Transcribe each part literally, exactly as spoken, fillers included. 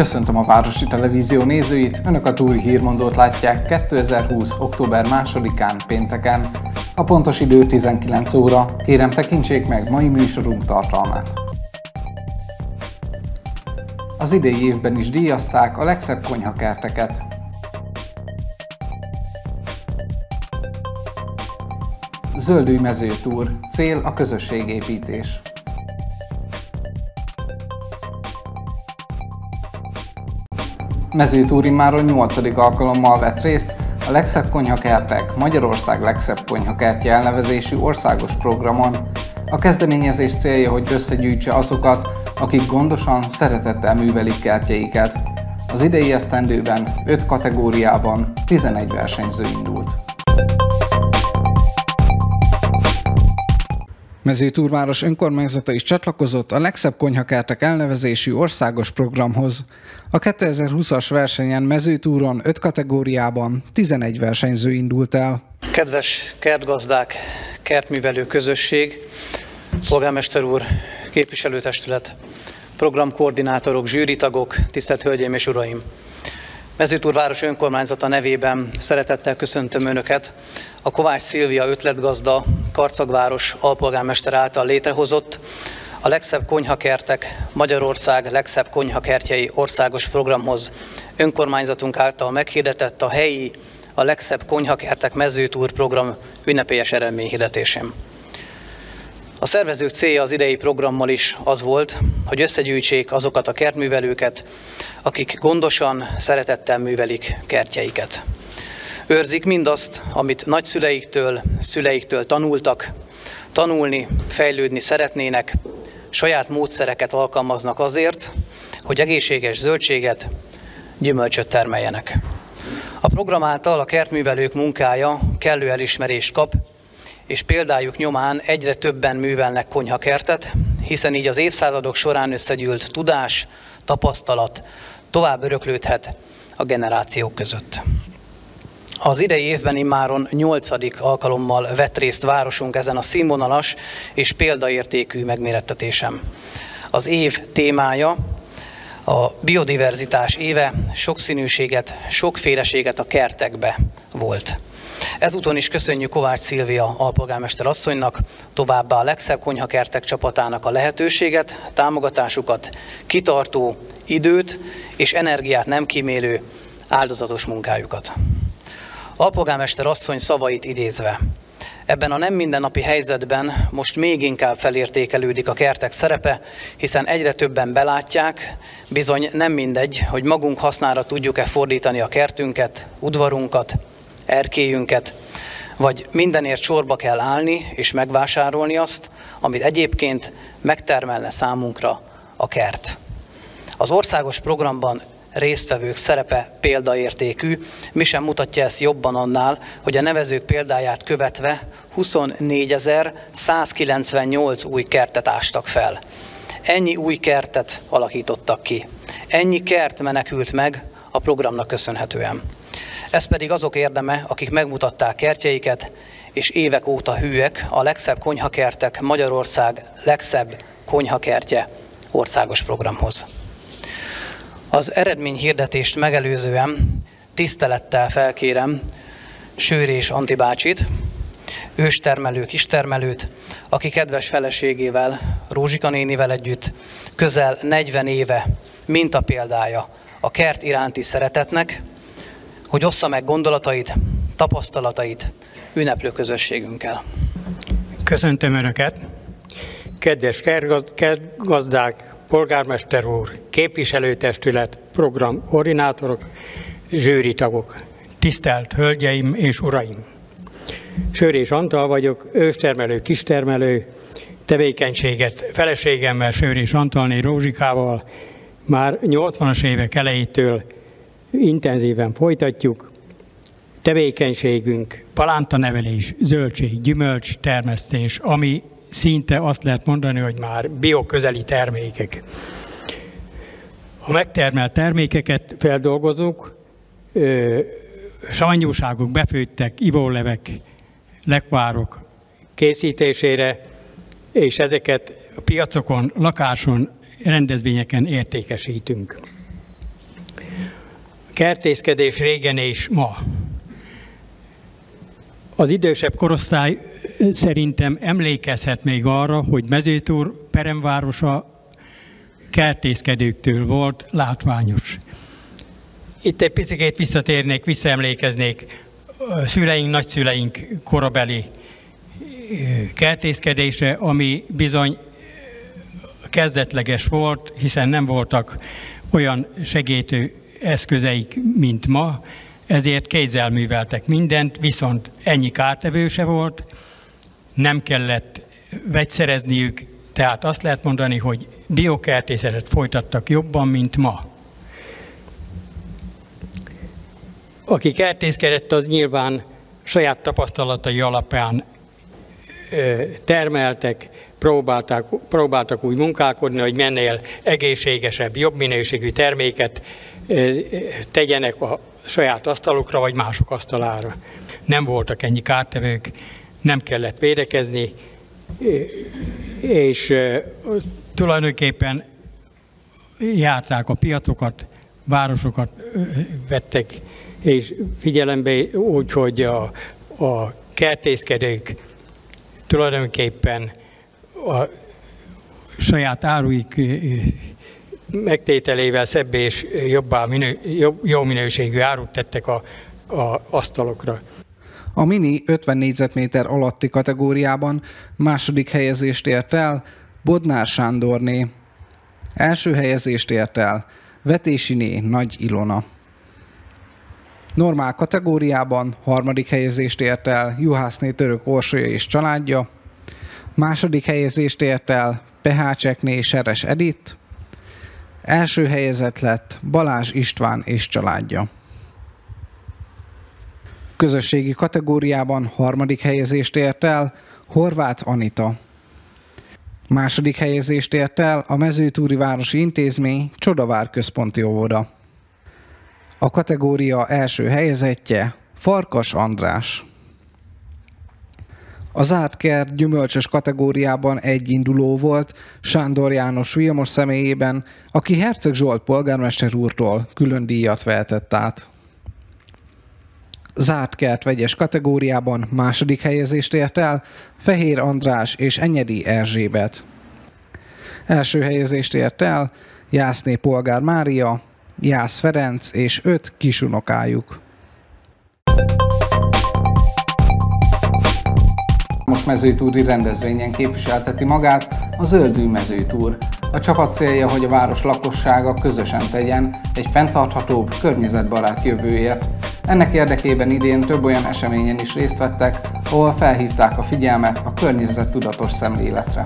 Köszöntöm a Városi Televízió nézőit, Önök a Túri Hírmondót látják kétezer-húsz. október másodikán, pénteken. A pontos idő tizenkilenc óra, kérem tekintsék meg mai műsorunk tartalmát. Az idei évben is díjazták a legszebb konyhakerteket. Zöldülj mezőtúr, cél a közösségépítés. Mezőtúr immáron nyolcadik alkalommal vett részt a Legszebb Konyhakertek, Magyarország legszebb konyhakertje elnevezésű országos programon. A kezdeményezés célja, hogy összegyűjtse azokat, akik gondosan, szeretettel művelik kertjeiket. Az idei esztendőben öt kategóriában tizenegy versenyző indult. Mezőtúrváros önkormányzata is csatlakozott a Legszebb Konyhakertek elnevezésű országos programhoz. A kétezer-húszas versenyen Mezőtúron öt kategóriában tizenegy versenyző indult el. Kedves kertgazdák, kertművelő közösség, polgármester úr, képviselőtestület, programkoordinátorok, zsűritagok, tisztelt hölgyeim és uraim! Mezőtúrváros önkormányzata nevében szeretettel köszöntöm Önöket a Kovács Szilvia ötletgazda Karcagváros alpolgármester által létrehozott a Legszebb Konyhakertek Magyarország legszebb konyhakertjei országos programhoz önkormányzatunk által meghirdetett a helyi a Legszebb Konyhakertek Mezőtúr program ünnepélyes eredményhirdetésén. A szervezők célja az idei programmal is az volt, hogy összegyűjtsék azokat a kertművelőket, akik gondosan, szeretettel művelik kertjeiket. Őrzik mindazt, amit nagyszüleiktől, szüleiktől tanultak, tanulni, fejlődni szeretnének, saját módszereket alkalmaznak azért, hogy egészséges zöldséget, gyümölcsöt termeljenek. A program által a kertművelők munkája kellő elismerést kap, és példájuk nyomán egyre többen művelnek konyhakertet, hiszen így az évszázadok során összegyűlt tudás, tapasztalat tovább öröklődhet a generációk között. Az idei évben immáron nyolcadik alkalommal vett részt városunk ezen a színvonalas és példaértékű megmérettetésen. Az év témája a biodiverzitás éve, sokszínűséget, sokféleséget a kertekbe volt. Ezúton is köszönjük Kovács Szilvia alpolgármester asszonynak, továbbá a Legszebb Konyhakertek csapatának a lehetőséget, támogatásukat, kitartó időt és energiát nem kímélő áldozatos munkájukat. Alpolgármester asszony szavait idézve: ebben a nem mindennapi helyzetben most még inkább felértékelődik a kertek szerepe, hiszen egyre többen belátják, bizony nem mindegy, hogy magunk hasznára tudjuk-e fordítani a kertünket, udvarunkat, erkélyünket, vagy mindenért sorba kell állni és megvásárolni azt, amit egyébként megtermelne számunkra a kert. Az országos programban résztvevők szerepe példaértékű, mi sem mutatja ezt jobban annál, hogy a nevezők példáját követve huszonnégyezer-százkilencvennyolc új kertet ástak fel. Ennyi új kertet alakítottak ki. Ennyi kert menekült meg a programnak köszönhetően. Ez pedig azok érdeme, akik megmutatták kertjeiket, és évek óta hűek a Legszebb Konyhakertek Magyarország legszebb konyhakertje országos programhoz. Az eredményhirdetést megelőzően tisztelettel felkérem Sőrés Anti bácsit, őstermelő kistermelőt, aki kedves feleségével, Rózsika nénivel együtt közel negyven éve mintapéldája a kert iránti szeretetnek, hogy ossza meg gondolatait, tapasztalatait ünneplő közösségünkkel. Köszöntöm Önöket! Kedves kertgazdák, polgármester úr, képviselőtestület, programkoordinátorok, zsűritagok, tisztelt hölgyeim és uraim! Sőrés Antal vagyok, őstermelő, kistermelő, tevékenységet feleségemmel, Sőrés Antalné Rózsikával már nyolcvanas évek elejétől intenzíven folytatjuk. Tevékenységünk palántanevelés, zöldség, gyümölcs termesztés, ami szinte azt lehet mondani, hogy már bioközeli termékek. A megtermelt termékeket feldolgozunk, savanyúságok, befőttek, ivólevek, lekvárok készítésére, és ezeket a piacokon, lakáson, rendezvényeken értékesítünk. kertészkedés régen és ma. Az idősebb korosztály szerintem emlékezhet még arra, hogy Mezőtúr peremvárosa kertészkedőktől volt látványos. Itt egy picit visszatérnék, visszaemlékeznék szüleink, nagyszüleink korabeli kertészkedésre, ami bizony kezdetleges volt, hiszen nem voltak olyan segítő eszközeik, mint ma, ezért kézzel műveltek mindent, viszont ennyi kártevő se volt, nem kellett vegyszerezniük, tehát azt lehet mondani, hogy biokertészetet folytattak jobban, mint ma. Aki kertészkedett, az nyilván saját tapasztalatai alapján termeltek, próbáltak, próbáltak úgy munkálkodni, hogy minél egészségesebb, jobb minőségű terméket tegyenek a saját asztalukra, vagy mások asztalára. Nem voltak ennyi kártevők, nem kellett védekezni, és tulajdonképpen járták a piacokat, városokat vettek, és figyelembe úgy, hogy a, a kertészkedők tulajdonképpen a saját áruik megtételével szebb és jobbá minő, jobb, jó minőségű árut tettek a, a asztalokra. A mini ötven négyzetméter alatti kategóriában második helyezést ért el Bodnár Sándorné. Első helyezést ért el Vetésiné Nagy Ilona. Normál kategóriában harmadik helyezést ért el Juhászné Török Orsolya és családja. Második helyezést ért el Pehácsekné Seres Edith. Első helyezett lett Balázs István és családja. Közösségi kategóriában harmadik helyezést ért el Horváth Anita. Második helyezést ért el a Mezőtúri Városi Intézmény Csodavár Központi Óvoda. A kategória első helyezettje Farkas András. A zárt kert gyümölcsös kategóriában egy induló volt Sándor János Vilmos személyében, aki Herceg Zsolt polgármester úrtól külön díjat vehetett át. Zárt kert vegyes kategóriában második helyezést ért el Fehér András és Enyedi Erzsébet. Első helyezést ért el Jászné Polgár Mária, Jász Ferenc és öt kisunokájuk. Most mezőtúri rendezvényen képviselteti magát a Zöldű Mezőtúr. A csapat célja, hogy a város lakossága közösen tegyen egy fenntarthatóbb, környezetbarát jövőért. Ennek érdekében idén több olyan eseményen is részt vettek, ahol felhívták a figyelmet a környezettudatos szemléletre.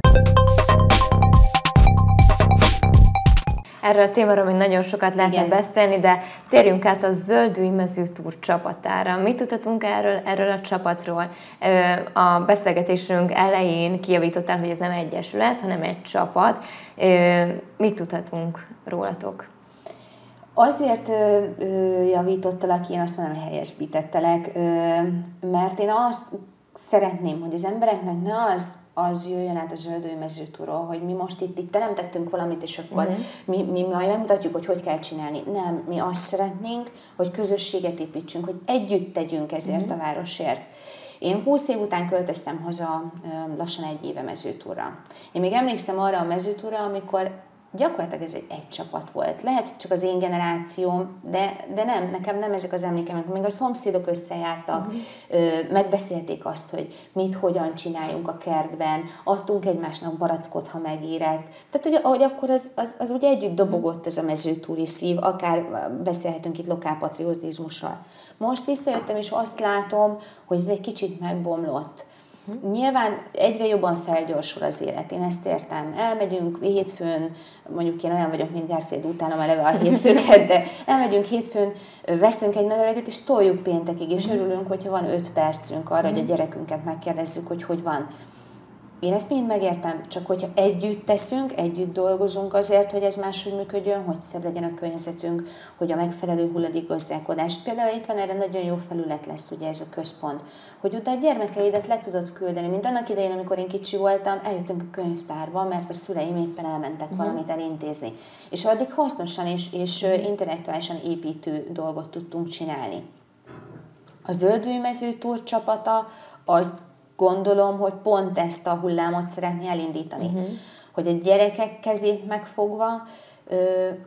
Erről a témáról még nagyon sokat lehetne beszélni, de térjünk át a Zöldű Mezőtúr csapatára. Mit tudhatunk erről, erről a csapatról? A beszélgetésünk elején kijavítottál, hogy ez nem egyesület, hanem egy csapat. Mit tudhatunk rólatok? Azért ö, ö, javítottalak, én azt mondom, hogy helyesbítettelek, ö, mert én azt szeretném, hogy az embereknek ne az, az jöjjön át a Zöldű Mezőtúrról, hogy mi most itt, itt teremtettünk valamit, és akkor uh-huh. mi, mi majd megmutatjuk, hogy hogy kell csinálni. Nem, mi azt szeretnénk, hogy közösséget építsünk, hogy együtt tegyünk ezért uh-huh. a városért. Én húsz év után költöztem haza lassan egy éve Mezőtúrra. Én még emlékszem arra a Mezőtúrra, amikor gyakorlatilag ez egy, egy csapat volt. Lehet, hogy csak az én generációm, de, de nem, nekem nem ezek az emlékeim. Még a szomszédok összejártak, uh-huh. ö, megbeszélték azt, hogy mit, hogyan csináljunk a kertben, adtunk egymásnak barackot, ha megérett. Tehát, hogy, hogy akkor az, az, az ugye együtt dobogott ez a mezőtúri szív, akár beszélhetünk itt lokálpatriotizmusról. Most visszajöttem, és azt látom, hogy ez egy kicsit megbomlott. Nyilván egyre jobban felgyorsul az élet, én ezt értem. Elmegyünk hétfőn, mondjuk én olyan vagyok, mint Gárféld, utálom eleve a hétfőket, de elmegyünk hétfőn, veszünk egy nagy levegőt, és toljuk péntekig, és örülünk, hogyha van öt percünk arra, hogy a gyerekünket megkérdezzük, hogy hogy van. Én ezt mind megértem, csak hogyha együtt teszünk, együtt dolgozunk azért, hogy ez máshogy működjön, hogy szebb legyen a környezetünk, hogy a megfelelő hulladékgazdálkodás. Például itt van erre nagyon jó felület lesz, ugye ez a központ, hogy oda a gyermekeidet le tudod küldeni, mint annak idején, amikor én kicsi voltam, eljöttünk a könyvtárba, mert a szüleim éppen elmentek uh-huh. valamit elintézni. És addig hasznosan és, és intellektuálisan építő dolgot tudtunk csinálni. A Zöldülmező Túr csapata azt gondolom, hogy pont ezt a hullámot szeretné elindítani. Uh-huh. Hogy a gyerekek kezét megfogva ö,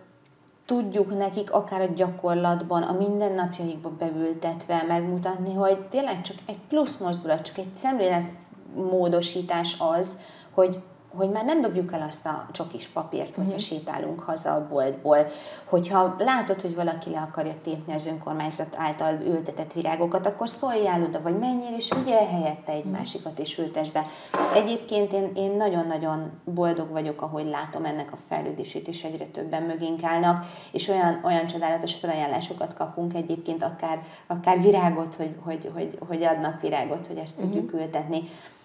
tudjuk nekik akár a gyakorlatban, a mindennapjaikba beültetve megmutatni, hogy tényleg csak egy plusz mozdulat, csak egy szemléletmódosítás az, hogy hogy már nem dobjuk el azt a csokis papírt, hogyha mm. sétálunk haza a boltból, hogyha látod, hogy valaki le akarja tépni az önkormányzat által ültetett virágokat, akkor szóljál oda, vagy menjél és vigyél helyette egy másikat és ültess be. Egyébként én, én nagyon-nagyon boldog vagyok, ahogy látom ennek a fejlődését, és egyre többen mögénk állnak, és olyan, olyan csodálatos felajánlásokat kapunk egyébként, akár, akár virágot, hogy, hogy, hogy, hogy adnak virágot, hogy ezt mm. tudjuk ültetni.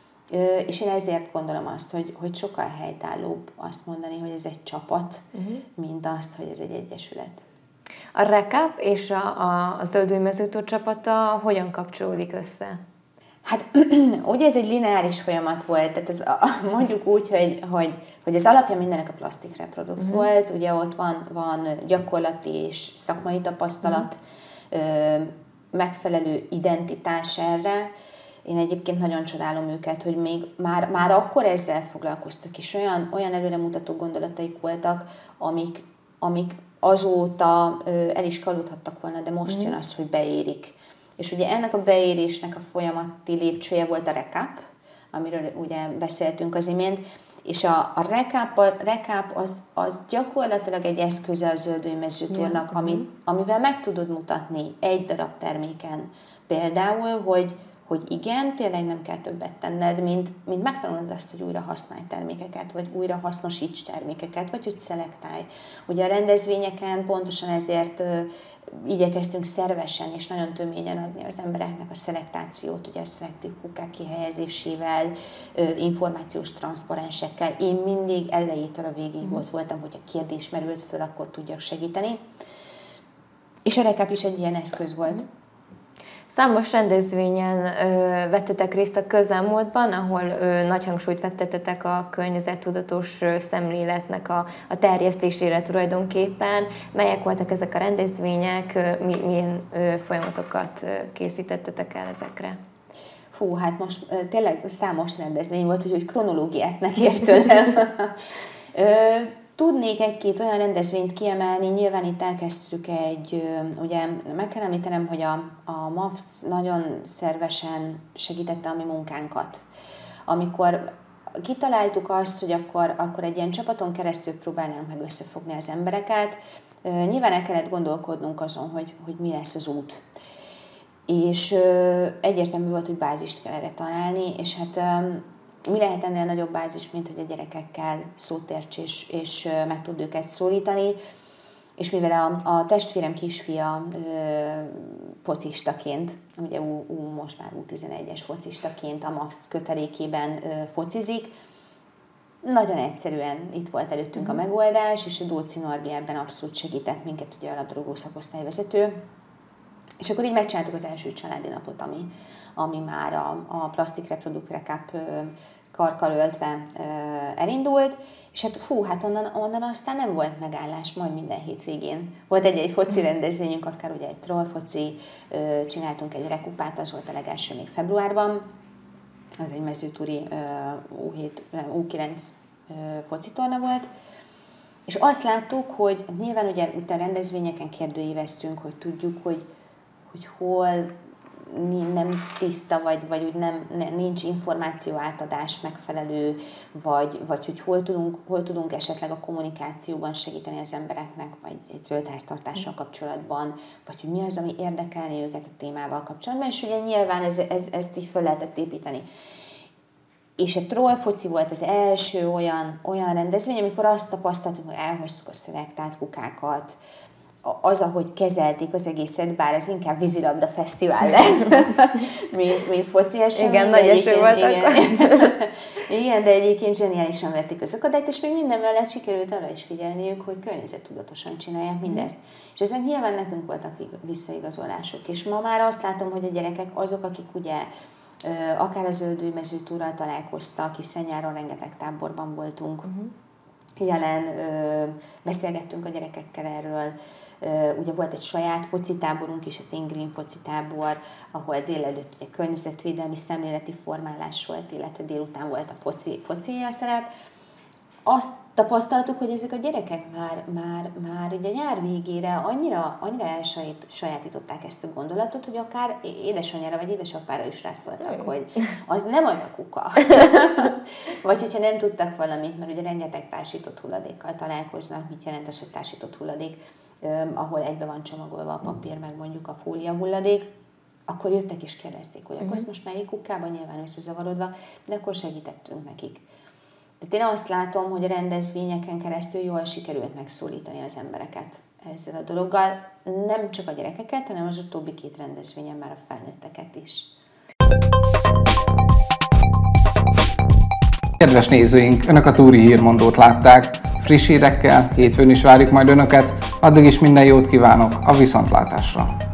És én ezért gondolom azt, hogy, hogy sokkal helytállóbb azt mondani, hogy ez egy csapat, uh-huh. mint azt, hogy ez egy egyesület. A RECAP és a, a, a Zöldülmező Túr csapata hogyan kapcsolódik össze? Hát ugye ez egy lineáris folyamat volt, tehát ez a, mondjuk úgy, hogy, hogy, hogy az alapja mindennek a Plastic Reproduce uh-huh. volt, ugye ott van, van gyakorlati és szakmai tapasztalat, uh-huh. megfelelő identitás erre. Én egyébként nagyon csodálom őket, hogy még már, már akkor ezzel foglalkoztak, és olyan, olyan előremutató gondolataik voltak, amik, amik azóta ö, el is kalódhattak volna, de most mm. jön az, hogy beérik. És ugye ennek a beérésnek a folyamati lépcsője volt a RECAP, amiről ugye beszéltünk az imént, és a, a RECAP, a RECAP az, az gyakorlatilag egy eszköze a Zöldülmező Túrnak, mm. ami, amivel meg tudod mutatni egy darab terméken. Például, hogy hogy igen, tényleg nem kell többet tenned, mint, mint megtanulod azt, hogy újra használj termékeket, vagy újra hasznosíts termékeket, vagy hogy szelektálj. Ugye a rendezvényeken pontosan ezért ö, igyekeztünk szervesen és nagyon töményen adni az embereknek a szelektációt, ugye a szelektív kukák kihelyezésével, ö, információs transzparensekkel. Én mindig elejétől a végig mm. ott voltam, hogy a kérdés merült föl, akkor tudjak segíteni. És a RECAP is egy ilyen eszköz volt. Mm. Számos rendezvényen ö, vettetek részt a közelmúltban, ahol ö, nagy hangsúlyt fektetetek a környezettudatos ö, szemléletnek a, a terjesztésére tulajdonképpen. Melyek voltak ezek a rendezvények, ö, mi, milyen ö, folyamatokat ö, készítettetek el ezekre? Hú, hát most ö, tényleg számos rendezvény volt, úgyhogy kronológiát ne kérj tőlem. Tudnék egy-két olyan rendezvényt kiemelni, nyilván itt elkezdtük egy, ugye meg kell említenem, hogy a, a MAFC nagyon szervesen segítette a mi munkánkat. Amikor kitaláltuk azt, hogy akkor, akkor egy ilyen csapaton keresztül próbálnánk meg összefogni az embereket, nyilván el kellett gondolkodnunk azon, hogy, hogy mi lesz az út. És egyértelmű volt, hogy bázist kell erre találni, és hát mi lehet ennél nagyobb bázis, mint hogy a gyerekekkel szót érts és, és meg tud őket szólítani. És mivel a, a testvérem kisfia ö, focistaként, ugye ú, ú, most már U tizenegyes focistaként a MAFC kötelékében ö, focizik, nagyon egyszerűen itt volt előttünk mm-hmm. a megoldás, és a Dóci Norbi ebben abszolút segített minket, ugye a labdarúgó szakosztályvezető. És akkor így megcsináltuk az első családi napot, ami, ami már a, a Plastic Reproduce RECAP karkkal öltve elindult, és hát fú, hát onnan, onnan aztán nem volt megállás, majd minden hétvégén. Volt egy-egy foci rendezvényünk, akár ugye egy troll foci, csináltunk egy rekupát, az volt a legelső még februárban, az egy mezőtúri U hét, nem, U kilenc foci torna volt, és azt láttuk, hogy nyilván ugye itt a rendezvényeken kérdőíveztünk, hogy tudjuk, hogy, hogy hol nem tiszta, vagy, vagy úgy nem, nincs információ átadás megfelelő, vagy, vagy hogy hol tudunk, hol tudunk esetleg a kommunikációban segíteni az embereknek, vagy egy zöld háztartással kapcsolatban, vagy hogy mi az, ami érdekelni őket a témával kapcsolatban, és ugye nyilván ez, ez, ezt így föl lehetett építeni. És a troll foci volt az első olyan, olyan rendezvény, amikor azt tapasztaltuk, hogy elhoztuk a szelektált kukákat, az, ahogy kezelték az egészet, bár ez inkább vízilabda fesztivál lett, mint, mint foci esemény. Igen, nagy eső volt igen, igen, de egyébként zseniálisan vették az akadályt, és még minden mellett sikerült arra is figyelniük, hogy környezettudatosan csinálják mindezt. És ezek nyilván nekünk voltak visszaigazolások. És ma már azt látom, hogy a gyerekek azok, akik ugye akár a Zöldülmező túrral találkoztak, hiszen nyáron rengeteg táborban voltunk, uh-huh. jelen, beszélgettünk a gyerekekkel erről. Ugye volt egy saját focitáborunk is, a Teen Green focitábor, ahol délelőtt ugye környezetvédelmi szemléleti formálás volt, illetve délután volt a foci, foci a szerep. Azt tapasztaltuk, hogy ezek a gyerekek már, már, már ugye nyár végére annyira, annyira elsajátították ezt a gondolatot, hogy akár édesanyjára vagy édesapára is rászóltak, mm. hogy az nem az a kuka. Vagy hogyha nem tudtak valamit, mert ugye rengeteg társított hulladékkal találkoznak, mit jelent az, hogy társított hulladék, ahol egybe van csomagolva a papír, meg mondjuk a fólia hulladék, akkor jöttek és kérdezték, hogy akkor ezt most melyik kukában, nyilván összezavarodva, de akkor segítettünk nekik. Tehát én azt látom, hogy a rendezvényeken keresztül jól sikerült megszólítani az embereket ezzel a dologgal. Nem csak a gyerekeket, hanem az utóbbi két rendezvényen már a felnőtteket is. Kedves nézőink, Önök a Túri Hírmondót látták. Friss hírekkel hétfőn is várjuk majd Önöket. Addig is minden jót kívánok, a viszontlátásra!